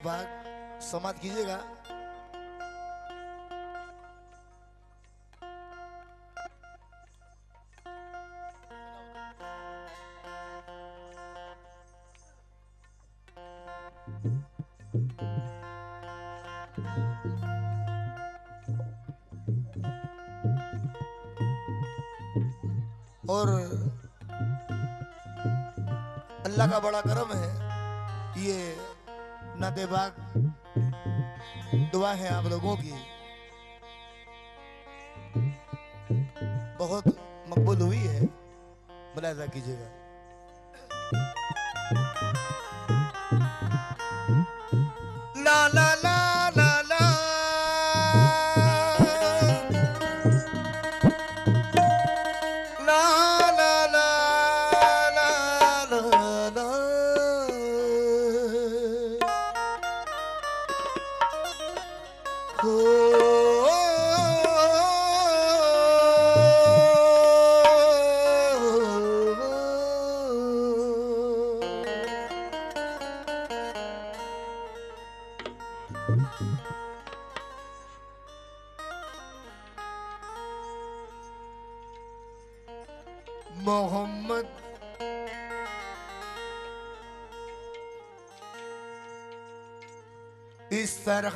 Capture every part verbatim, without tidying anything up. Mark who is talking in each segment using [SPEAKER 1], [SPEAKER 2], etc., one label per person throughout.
[SPEAKER 1] भाग समाप्त कीजिएगा। और अल्लाह का बड़ा करम है, ये नाते बाग दुआ है आप लोगों की बहुत मकबूल हुई है, मुलाहिजा कीजिएगा। ला ला ला ला ला मोहम्मद इस तरह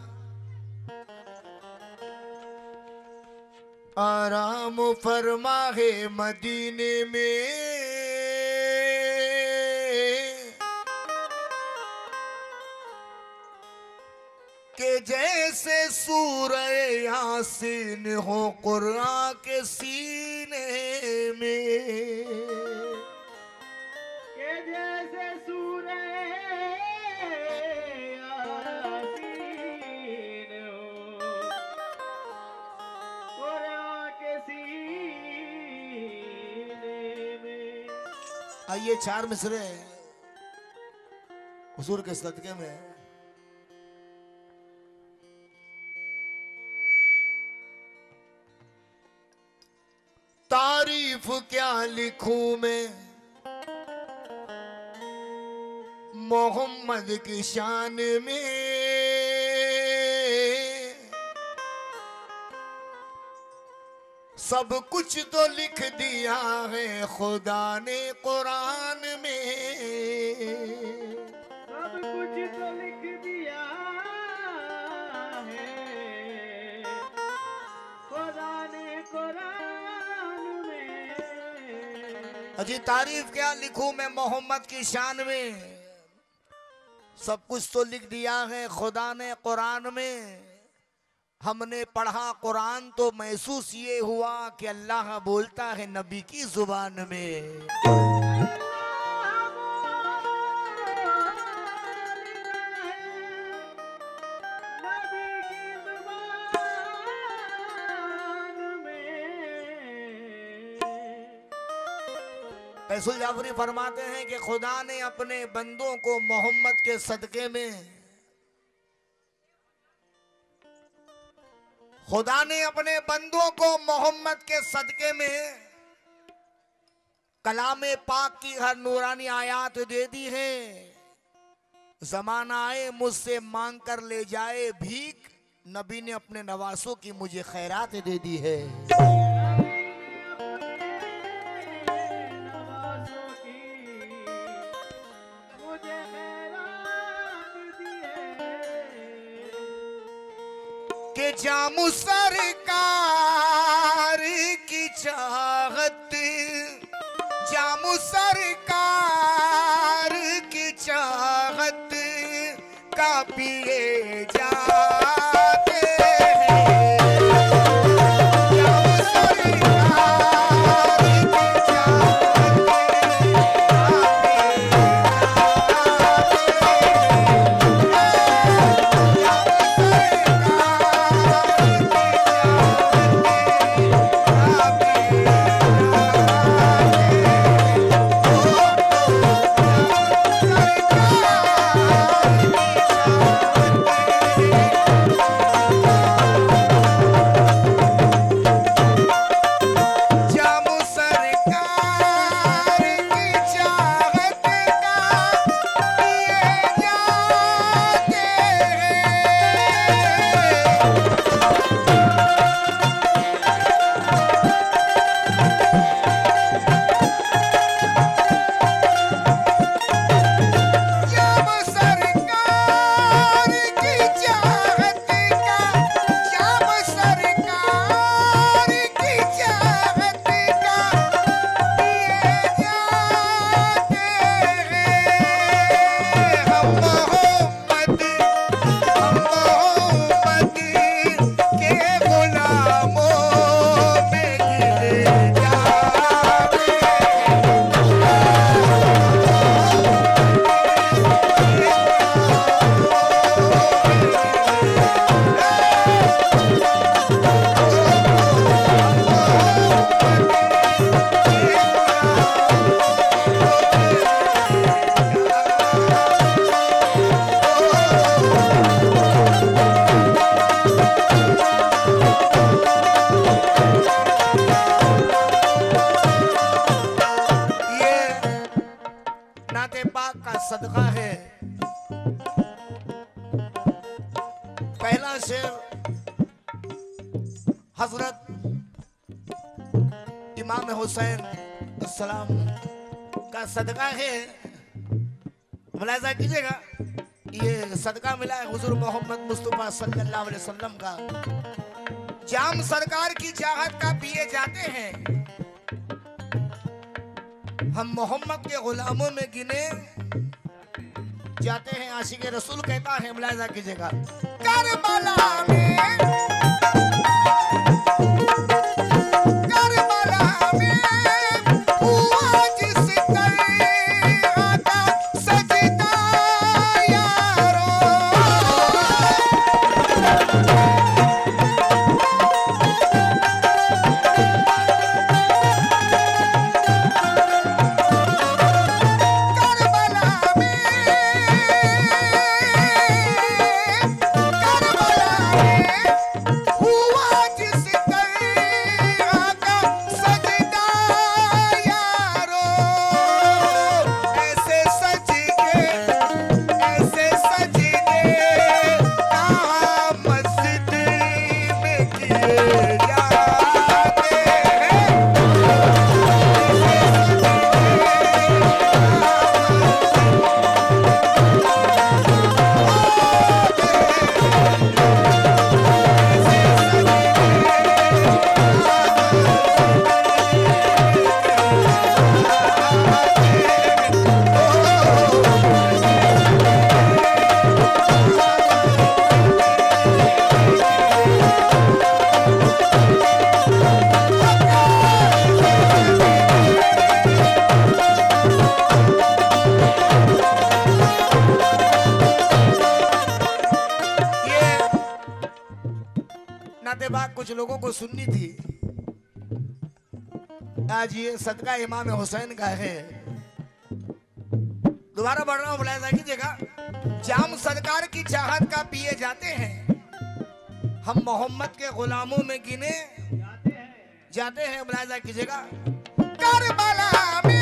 [SPEAKER 1] आराम फरमा है मदीने में, के जैसे सूरह यासीन हो कुरान के सीने में,
[SPEAKER 2] के जैसे सूरह यासीन हो कुरान के सीने में।
[SPEAKER 1] आइए चार मिसरे हुजूर के सदके में। तारीफ क्या लिखूं मैं मोहम्मद की शान में, सब कुछ तो लिख दिया है खुदा ने कुरान में,
[SPEAKER 2] सब कुछ तो लिख दिया है खुदा ने कुरान में।
[SPEAKER 1] अजी तारीफ क्या लिखूं मैं मोहम्मद की शान में, सब कुछ तो लिख दिया है खुदा ने कुरान में। हमने पढ़ा कुरान तो महसूस ये हुआ कि अल्लाह बोलता है नबी की जुबान में। फैसल जाफरी फरमाते हैं कि खुदा ने अपने बंदों को मोहम्मद के सदके में, खुदा ने अपने बंदों को मोहम्मद के सदके में कलामे पाक की हर नूरानी आयात दे दी है। जमाना आए मुझसे मांग कर ले जाए भीख, नबी ने अपने नवासों की मुझे खैरात दे दी है। के जामू सरकार की चाहत, जामू सरकार की चाहत का पिए जाते हैं, जामू सरकार की चाहत का पिए जाते हैं। शेर हजरत इमाम हुसैन अस्सलाम का सदका है। मुलाहिजा कीजिएगा, ये सदका मिला है हुजूर मोहम्मद मुस्तफा सल्लल्लाहु अलैहि वसल्लम का। जाम सरकार की चाहत का पिए जाते हैं, हम मोहम्मद के गुलामों में गिने जाते हैं। आशिक रसूल कहता है, मुलाहिजा कीजिएगा, करबला में कुछ लोगों को सुननी थी। आज ये सदका इमाम हुसैन का है। दोबारा बढ़ रहा हूं, मुलाहिजा कीजिएगा, जाम सरकार की चाहत का पिए जाते हैं, हम मोहम्मद के गुलामों में गिने जाते हैं। मुलाहिजा कीजिएगा, करबला में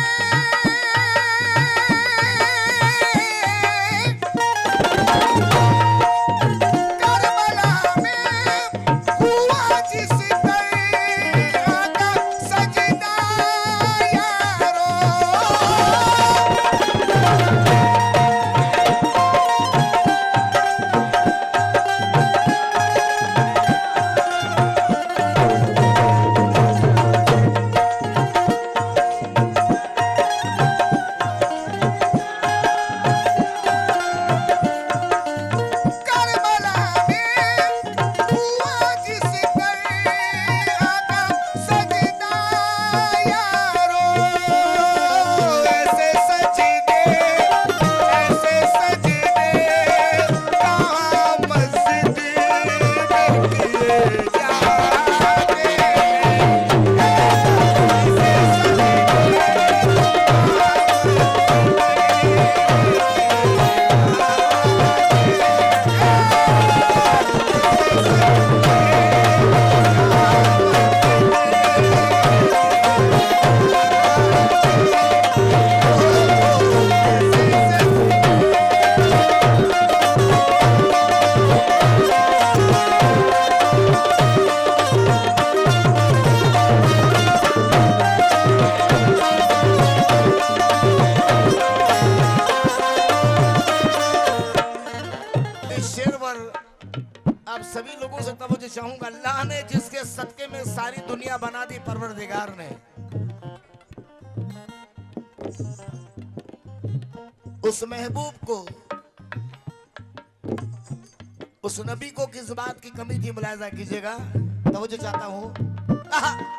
[SPEAKER 1] सभी लोगों से तवज्जो चाहूंगा। अल्लाह ने जिसके सदके में सारी दुनिया बना दी, परवरदिगार ने, उस महबूब को, उस नबी को किस बात की कमी थी? मुलाहिजा कीजिएगा, तवज्जो चाहता हूं।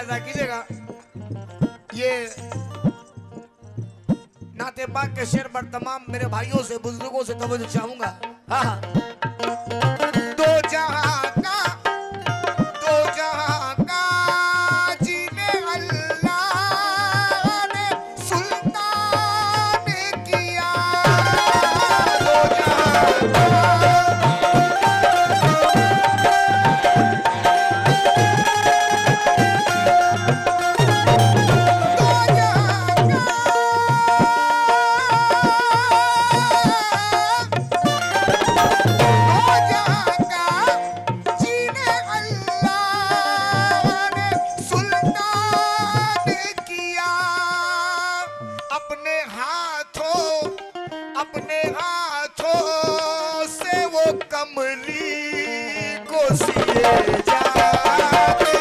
[SPEAKER 1] अदा कीजिएगा। ये नाते पाक के शेर पर तमाम मेरे भाइयों से बुजुर्गों से तवज्जो चाहूंगा। हाँ हाँ। दो जहां का दो जहां का जीने अल्लाह ने सुल्तान किया। दो जहां का अपने हाथों से वो कमली को सिए जाते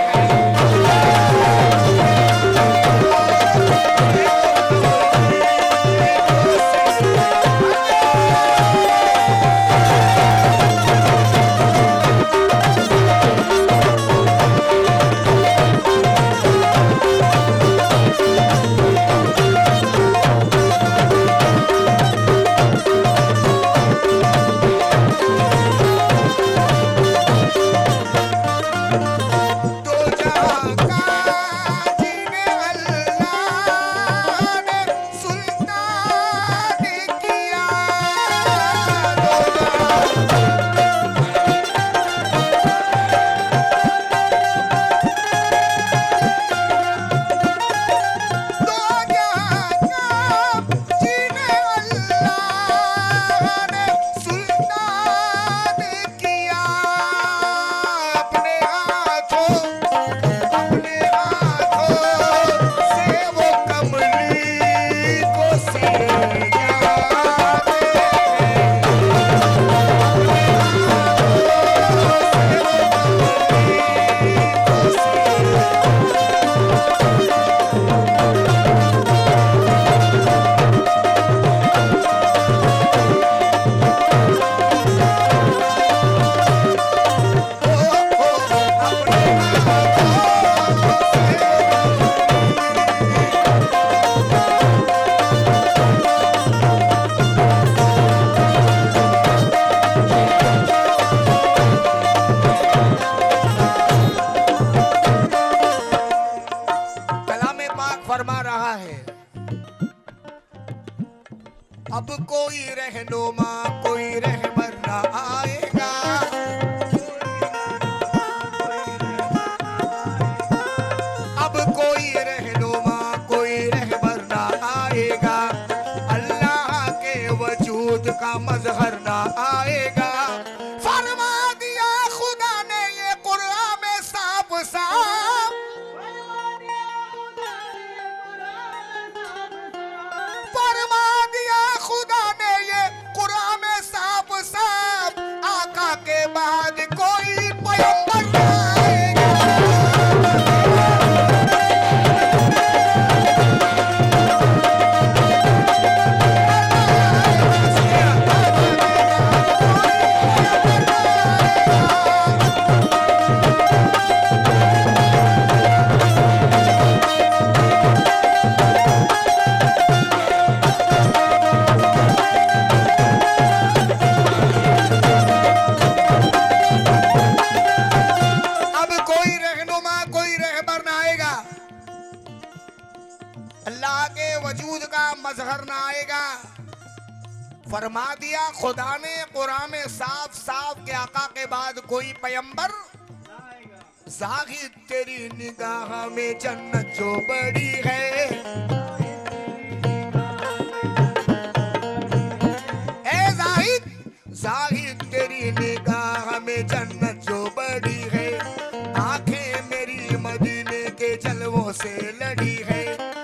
[SPEAKER 1] फरमा रहा है। अब कोई रहनुमा कोई रहबर ना आएगा। अब कोई रहनुमा कोई रहबर ना आएगा। अल्लाह के वजूद का मजहर ना आएगा। फरमा दिया खुदा ने ये कुरान में साफ साफ। फरमा दिया खुदा ने ये कुरान में साफ साफ। आका के बाद कोई पैगंबर ना आएगा। अल्लाह के वजूद का मजहर ना आएगा। फरमा दिया खुदा ने कुरान में साफ साफ के आका के बाद कोई पैगंबर जाहिद तेरी निगाह में जन्नत जो बड़ी है। ए जाहिद जाहिद तेरी निगाह में जन्नत जो बड़ी है। आंखें मेरी मदीने के जलवों से लड़ी है।